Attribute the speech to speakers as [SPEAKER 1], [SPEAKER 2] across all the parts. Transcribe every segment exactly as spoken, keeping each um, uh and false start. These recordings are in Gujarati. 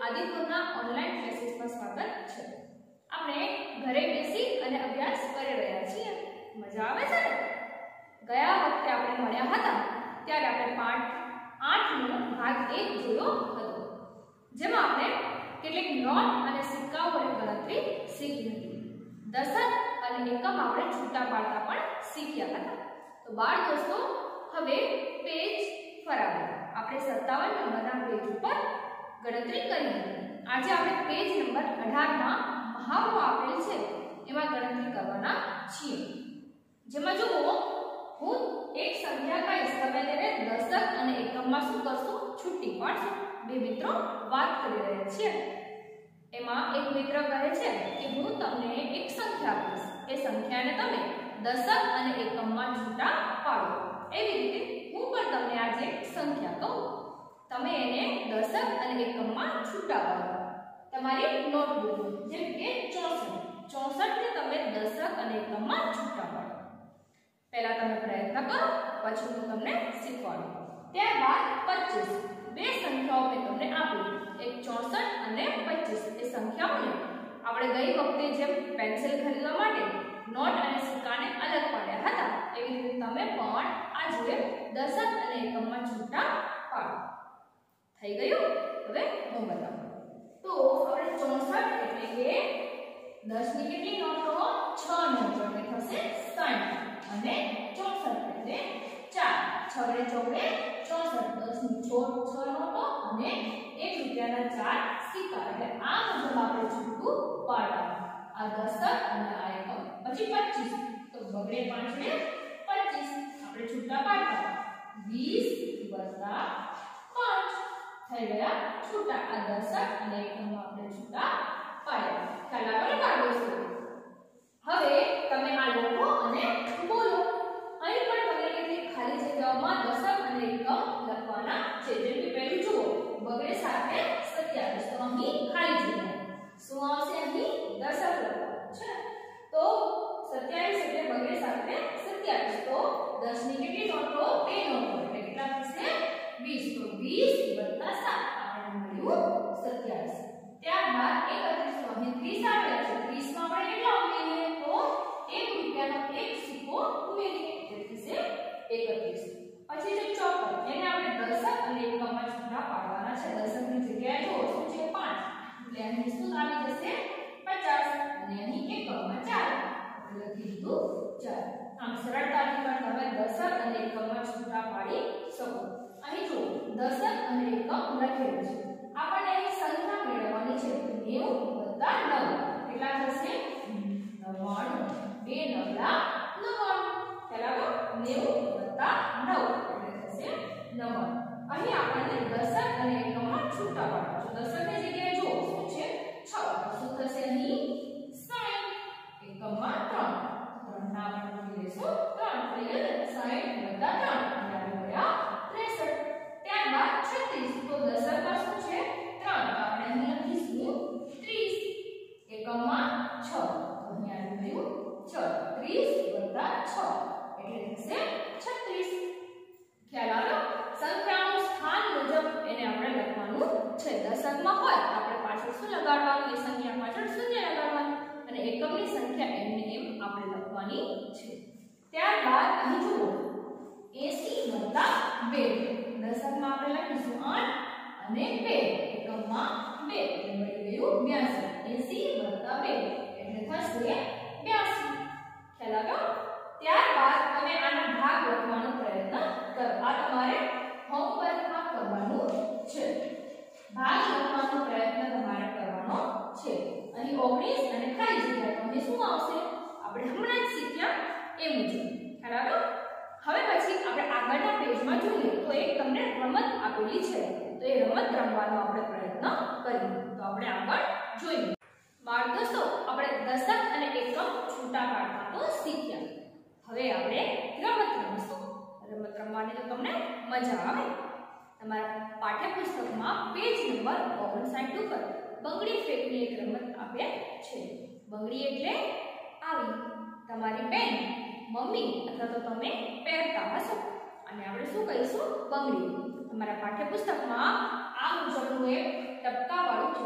[SPEAKER 1] આદિપુરના ઓનલાઈન ક્લાસીસમાં સ્વાગત છે। આપણે ઘરે બેસી અને અભ્યાસ કરી રહ્યા છીએ। મજા આવે છે ને? ગયા વખતે આપણે મળ્યા હતા ત્યારે આપણે પાઠ આઠ નો ભાગ એક જોયો હતો, જેમાં આપણે કેટલીક નોટ અને સિક્કાઓની ગણતરી શીખી હતી। દશક અને એકમ આપણે છૂટા પાડતા પણ શીખ્યા હતા। તો બાળ દોસ્તો, હવે પેજ ફરાવો। આપણે સત્તાવન નંબરના પેજ ઉપર ગણતરી કરી હતી। આજે આપણે પેજ નંબર અઢાર માં મહાવરો આપેલ છે એમાં ગણતરી કરવાના છીએ। જેમાં જુઓ, હું એક સંખ્યા કહીશ, તમે તેને દશક અને એકમમાં શું કરશો? છૂટી પાડશો। બે મિત્રો વાત કરી રહ્યા છે। એમાં એક મિત્ર કહે છે કે હું તમને એક સંખ્યા આપીશ, એ સંખ્યાને તમે દશક અને એકમમાં છૂટા પાડો। એવી રીતે હું પણ તમને આજે એક સંખ્યા કહું, તમે એને દશક અને એકમમાં છૂટા પાડો। તમારી નોટબુક જેમ કે ચોસઠ ચોસઠ ને તમે દશક અને એકમમાં છૂટા પાડો। પહેલા તમે પ્રયત્ન કરો, પછી હું તમને શીખવાડું। ત્યારબાદ પચીસ, બે સંખ્યાઓ મેં તમને આપી, એક ચોસઠ અને પચીસ। એ સંખ્યાઓને આપણે ગઈ વખતે જેમ પેન્સિલ ખરીદવા માટે નોટ અને સિક્કાને અલગ પાડ્યા હતા, એવી રીતે તમે પણ આજે દશક અને એકમમાં છૂટા પાડો। થઈ ગયું? હવે હું બતાવું તો આપણે ચોસઠ એટલે કે દસ ની કેટલી નોટો? છ નોટો, એટલે થશે સાઠ। અને ચોસઠ એટલે ચાર, છ ને ચોકડે ચોસઠ, દસ ની છ નોટો અને એક રૂપિયાના ચાર સિક્કા। એટલે આ મુજબ આપણે છૂટું પાડવાનું, આ દશક અને આ એકમ। પછી પચીસ, તો બગડે પાંચડે પચીસ, આપણે છૂટા પાડતા વીસ વત્તા પાંચ થઈ ગયા છૂટા। આ દશક અને એકમમાં આપણે છૂટા પાડ્યા। ખ્યાલ આવે બાળકો? હવે તમે આ લખો અને બોલો। અહીં પણ તમને કેટલી ખાલી જગ્યાઓમાં દશક અને એકમ લખવાના છે। જેમ કે પહેલું જુઓ, બગડે સાથે સત્યાવીસ, તો અહીં ખાલી જગ્યા શું આવશે? અહીં દશક લખવાનું છે। તો સત્યાવીસ એટલે બગડે સાથે સત્યાવીસ, તો દસ ની કેટલી નોટો? બે નોટો, એટલે કેટલા થશે? વીસ, તો વીસ વત્તા સાત આપણને મળ્યું સત્યાવીસ। ત્યારબાદ એકત્રીસ, તો અહીં ત્રીસ આવેલા છે, ત્રીસ માં આપણે કેટલા ઉમેરીએ? તો એક રૂપિયાનો એક સિક્કો ઉમેરીએ, એટલે થશે એકત્રીસ। પછી છે ચોપન, એને આપણે દશક અને એકમમાં છૂટા પાડવાના છે। દશક ની જગ્યાએ જો શું છે? પાંચ, એટલે અહીં શું આવી જશે? પચાસ, અને અહીં એકમમાં ચાર, એટલે લખી દીધું ચાર। આમ સરળતાથી પણ તમે દશક અને એકમમાં છૂટા પાડી શકો। અહીં જો દશક અને એકમ લખેલું છે, આપણને અહીં સંખ્યા મેળવવાની છે। નેવું વત્તા નવ કેટલા થશે? નવ્વાણું, બે નવલા નવ્વાણું। બરાબર? નેવું વત્તા નવ એટલે થશે નવ્વાણું। અહીં આપણને દશક અને એકમમાં છૂટા પાડવા છે। દશકની જગ્યાએ જો શું છે? છ, શું થશે? અહીં સાઠ, એકમમાં ત્રણ, ત્રણ ના આપણે મૂકી દઈશું ત્રણ, થઈ ગયું ને? સાઠ વત્તા ત્રણ એટલે આપણે મળ્યા ત્રેસઠ। ત્યારબાદ છત્રીસ, તો દશકમાં શું છે? ત્રણ, તો આપણે અહીં લખીશું ત્રીસ, એકમમાં છ, તો અહીં આવી ગયું છ, ત્રીસ વત્તા છ એટલે થશે છત્રીસ। ખ્યાલ આવ્યો? સંખ્યાનું સ્થાન મુજબ એને આપણે લખવાનું છે। દશકમાં હોય તો આપણે પાછળ શું લગાડવાનું? એ સંખ્યા પાછળ શૂન્ય લગાડવાનું, અને એકમની સંખ્યા એમને એમ આપણે લખવાની છે। ત્યારબાદ અહીં જુઓ, એંસી વત્તા બે, દશકમાં આપણે લખીશું આઠ અને બે, એકમમાં બે, એટલે મળી ગયું બ્યાસી। એંસી વત્તા બે એટલે થશે બ્યાસી। ખ્યાલ આવ્યો? ત્યારબાદ તમે આના ભાગ લખવાનો પ્રયત્ન કરો। આ તમારે હોમવર્કમાં કરવાનું છે। ભાગ લખવાનો પ્રયત્ન તમારે કરવાનો છે। અહીં ઓગણીસ અને ખાલી જગ્યા, તો અહીં શું આવશે? આપણે હમણાં જ શીખ્યા એ મુજબ। ખ્યાલ આવ્યો? હવે પછી આપણે આગળના પેજમાં જોઈએ તો એક તમને રમત આપેલી છે, તો એ રમત રમવાનો આપણે પ્રયત્ન કરીએ। તો આપણે આગળ જોઈએ। બાળ દોસ્તો, આપણે દશક અને એકમ છૂટા પાડતા તો શીખ્યા। હવે આપણે રમત રમીશું। રમત રમવાની તો તમને મજા આવે। તમારા પાઠ્યપુસ્તકમાં પેજ નંબર ઓગણસાઠ ઉપર બંગડી ફેંકની એક રમત આપેલ છે। બંગડી એટલે આવી તમારી બેન, મમ્મી અથવા તો તમે પહેરતા હશો, અને આપણે શું કહીશું? બંગડી। તમારા પાઠ્યપુસ્તકમાં આ મુજબનું એક ટપકા વાળું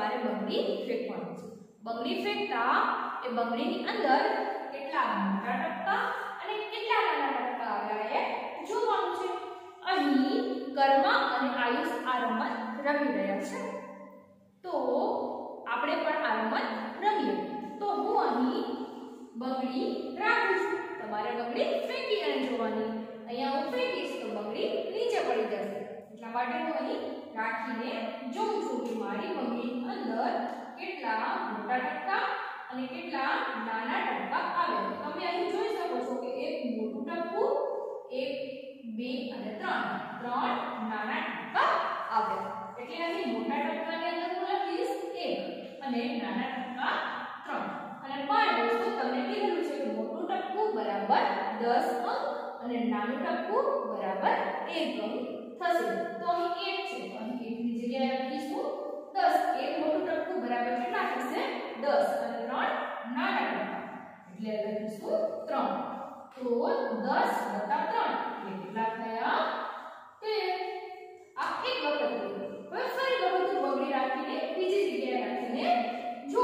[SPEAKER 1] તમારે બંગડી ફેંકવાની છે. બંગડી ફેંકતા એ બંગડીની અંદર કેટલા મોટા ટપકા અને કેટલા નાના ટપકા આવ્યા એ જોવાનું છે. અહીં કર્મા અને આયુષ આ રમત રમી રહ્યા છે. તો આપણે પણ આ રમત રમીએ. તો હું અહીં બંગડી રાખું છું. તમારે બંગડી ફેંકી અને જોવાની. અહીંયા હું ફેંકીશ તો બંગડી નીચે પડી જશે. એટલા માટે હું અહીં રાખીને જોઉં છું કે મારી બંગડીની અંદર કેટલા મોટા ટપકા અને કેટલા નાના ટપકા આવે. તમે અહીં જોઈ શકો છો કે એક મોટું ટપકું, એક, બે અને ત્રણ ત્રણ નાના ટપકા આવ્યા. એટલે અહીં મોટા ટપકાની અંદર હું લખીશ એક અને નાના ટપકા ત્રણ. અને પણ દોસ્તો તમને કીધું છે કે મોટું ટપકું બરાબર દસ અંક અને નાનું ટપકું બરાબર એક અંક થશે. તો અહીં એક છે તો અહીં એક ની જગ્યાએ લખીશું દસ. એક મોટું ટપકું બરાબર કેટલા થશે દસ અને ત્રણ નાના ટપકા એટલે લખીશું ત્રણ. તો દસ વત્તા ત્રણ કેટલા થયા તેર. આ એક વખત થયું. હવે ફરી વખત બંગડી રાખીને બીજી જગ્યાએ રાખીને જો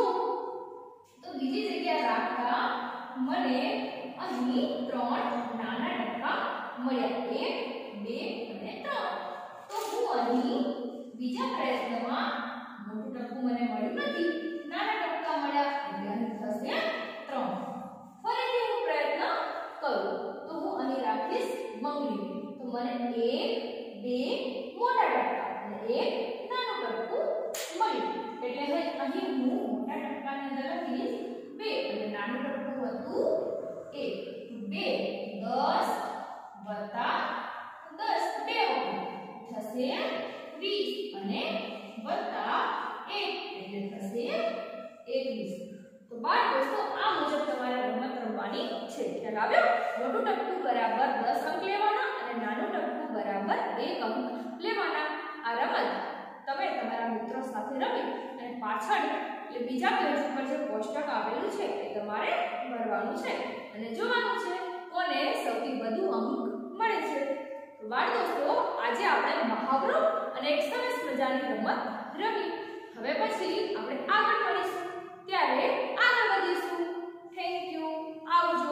[SPEAKER 1] તો બીજી જગ્યાએ રાખતા મને અહીં ત્રણ નાના ટપકા મળ્યા. એક, બે અને ત્રણ. તો હું અહીં બીજા પ્રયત્નમાં મોટું ટપકું મને મળ્યું નથી, નાના ટપકા મળ્યા એટલે અહીં થશે ત્રણ. ફરીથી હું પ્રયત્ન કરું તો હું અહીં રાખીશ બંગડી. તો મને એક, બે મોટા ટપકા અને એક નાનું ટપકું મળ્યું. એટલે હવે અહીં હું મોટા ટપકાની અંદર લખીશ બે અને નાનું ટપકું હતું એક. બે દસ વત્તા દસ બે વખત થશે વીસ અને વત્તા એક એટલે થશે એકવીસ. તો બાળ દોસ્તો આ મુજબ તમારે રમત રમવાની છે. ખ્યાલ આવ્યો? મોટું ટપકું બરાબર દસ અંક લેવાના અને નાનું ટપકું બરાબર એક અંક લેવાના. આ રમત તમે તમારા મિત્રો સાથે રમી અને પાછળ એટલે બીજા પેજ ઉપર જે કોષ્ટક આવેલું છે એ તમારે ભરવાનું છે અને જોવાનું છે કોને સૌથી વધુ અંક મળે છે. તો બાળ દોસ્તો આજે આપણે મહાવરો અને એક સરસ મજાની રમત રમી. હવે પછી આપણે આગળ મળીશું ત્યારે આગળ વધીશું. Thank you. આવજો.